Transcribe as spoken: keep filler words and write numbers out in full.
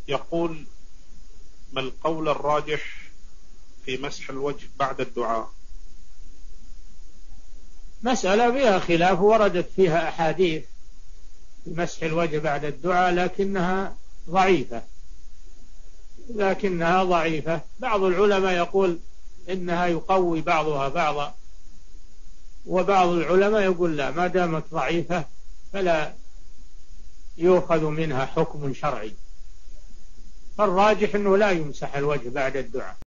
يقول: ما القول الراجح في مسح الوجه بعد الدعاء؟ مسألة فيها خلاف، وردت فيها أحاديث في مسح الوجه بعد الدعاء لكنها ضعيفة لكنها ضعيفة بعض العلماء يقول إنها يقوي بعضها بعضا، وبعض العلماء يقول لا، ما دامت ضعيفة فلا يؤخذ منها حكم شرعي، فالراجح أنه لا يمسح الوجه بعد الدعاء.